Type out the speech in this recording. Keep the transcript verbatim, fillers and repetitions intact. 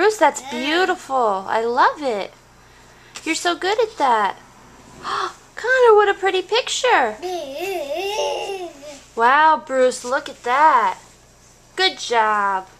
Bruce, that's beautiful. I love it. You're so good at that. Connor, what a pretty picture. Wow, Bruce, look at that. Good job.